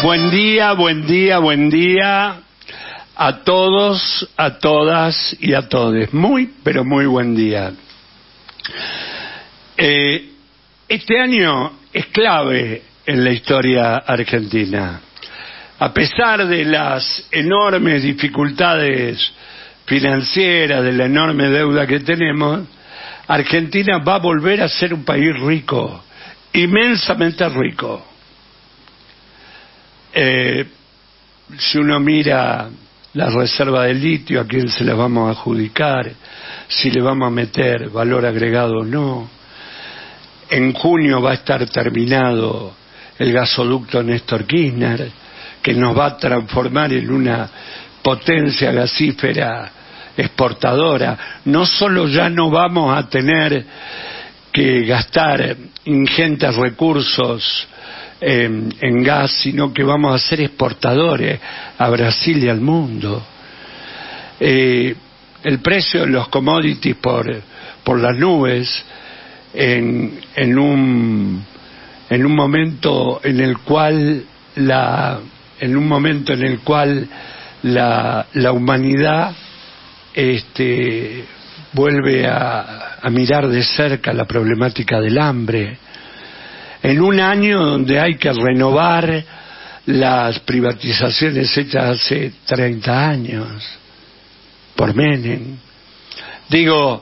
Buen día, buen día, buen día a todos, a todas y a todes. Muy, pero muy buen día. Este año es clave en la historia argentina. A pesar de las enormes dificultades financieras, de la enorme deuda que tenemos, Argentina va a volver a ser un país rico, inmensamente rico. Si uno mira la reserva de litio, a quién se las vamos a adjudicar, si le vamos a meter valor agregado o no. En junio va a estar terminado el gasoducto Néstor Kirchner, que nos va a transformar en una potencia gasífera exportadora. No solo ya no vamos a tener que gastar ingentes recursos en gas, sino que vamos a ser exportadores a Brasil y al mundo. El precio de los commodities por las nubes en un momento en el cual la humanidad vuelve a mirar de cerca la problemática del hambre, en un año donde hay que renovar las privatizaciones hechas hace 30 años por Menem. Digo,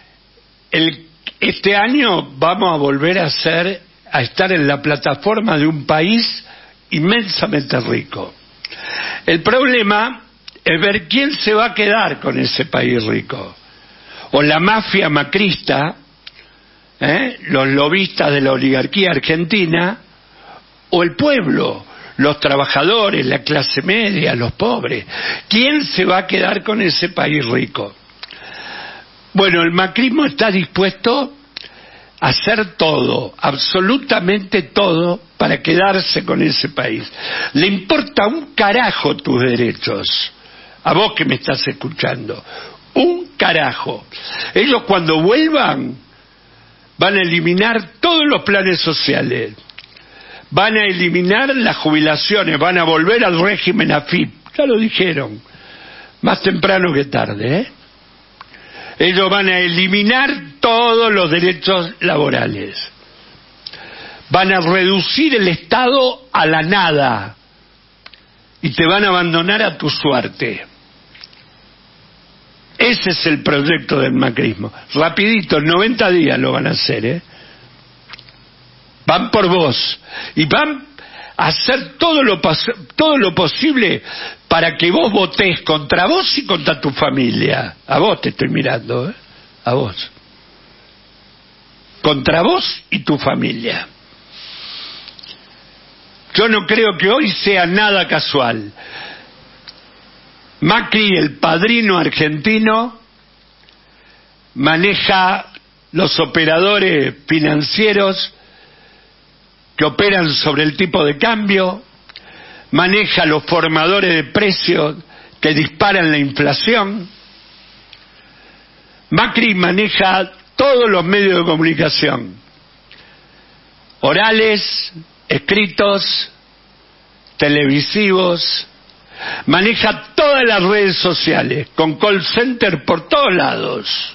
este año vamos a volver a estar en la plataforma de un país inmensamente rico. El problema es ver quién se va a quedar con ese país rico. O la mafia macrista, los lobistas de la oligarquía argentina, o el pueblo, los trabajadores, la clase media, los pobres. ¿Quién se va a quedar con ese país rico? Bueno, el macrismo está dispuesto a hacer todo, absolutamente todo, para quedarse con ese país. Le importa un carajo tus derechos, a vos que me estás escuchando, un carajo. Ellos cuando vuelvan van a eliminar todos los planes sociales, van a eliminar las jubilaciones, van a volver al régimen AFIP, ya lo dijeron, más temprano que tarde, Ellos van a eliminar todos los derechos laborales, van a reducir el Estado a la nada y te van a abandonar a tu suerte. Ese es el proyecto del macrismo. Rapidito, en 90 días lo van a hacer, Van por vos y van a hacer todo lo posible para que vos votés contra vos y contra tu familia. A vos te estoy mirando, a vos. Contra vos y tu familia. Yo no creo que hoy sea nada casual. Macri, el padrino argentino, maneja los operadores financieros que operan sobre el tipo de cambio, maneja los formadores de precios que disparan la inflación. Macri maneja todos los medios de comunicación, orales, escritos, televisivos. Maneja todas las redes sociales, con call center por todos lados.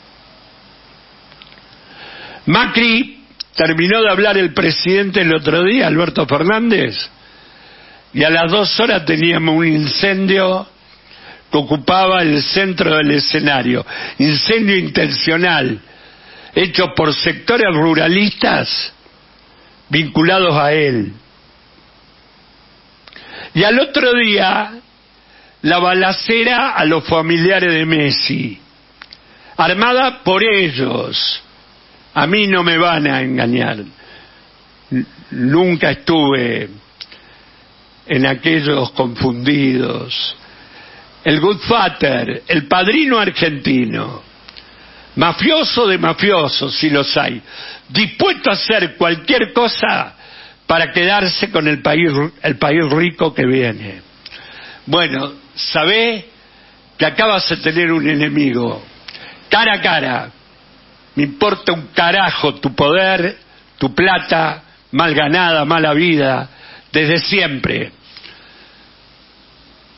Macri, terminó de hablar el presidente el otro día, Alberto Fernández, y a las 2 horas teníamos un incendio que ocupaba el centro del escenario. Incendio intencional, hecho por sectores ruralistas vinculados a él. Y al otro día, la balacera a los familiares de Messi, armada por ellos. A mí no me van a engañar. Nunca estuve en aquellos confundidos. El Godfather, el padrino argentino, mafioso de mafiosos, si los hay, dispuesto a hacer cualquier cosa para quedarse con el país rico que viene. Bueno, sabé que acá vas a tener un enemigo, cara a cara. Me importa un carajo tu poder, tu plata, mal ganada, mala vida, desde siempre.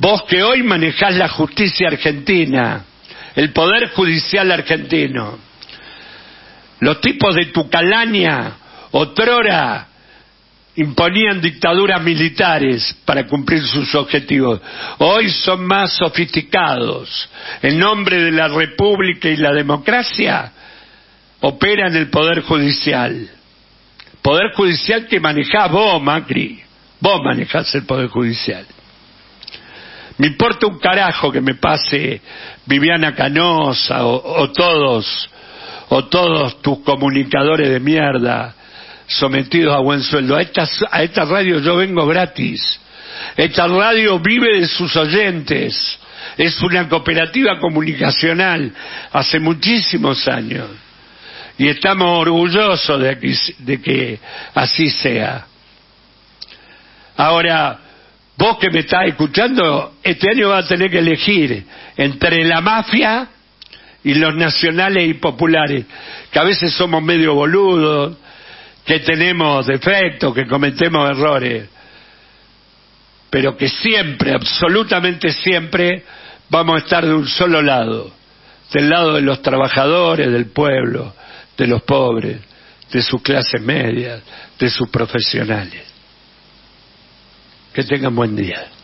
Vos que hoy manejás la justicia argentina, el poder judicial argentino, los tipos de tu calaña, otrora imponían dictaduras militares para cumplir sus objetivos. Hoy son más sofisticados. En nombre de la República y la democracia, operan el Poder Judicial. Poder Judicial que manejás vos, Macri. Vos manejás el Poder Judicial. Me importa un carajo que me pase Viviana Canosa o todos tus comunicadores de mierda sometidos a buen sueldo. A esta radio yo vengo gratis. Esta radio vive de sus oyentes. Es una cooperativa comunicacional hace muchísimos años. Y estamos orgullosos de que así sea. Ahora, vos que me estás escuchando, este año vas a tener que elegir entre la mafia y los nacionales y populares, que a veces somos medio boludos, que tenemos defectos, que cometemos errores, pero que siempre, absolutamente siempre, vamos a estar de un solo lado, del lado de los trabajadores, del pueblo, de los pobres, de sus clases medias, de sus profesionales. Que tengan buen día.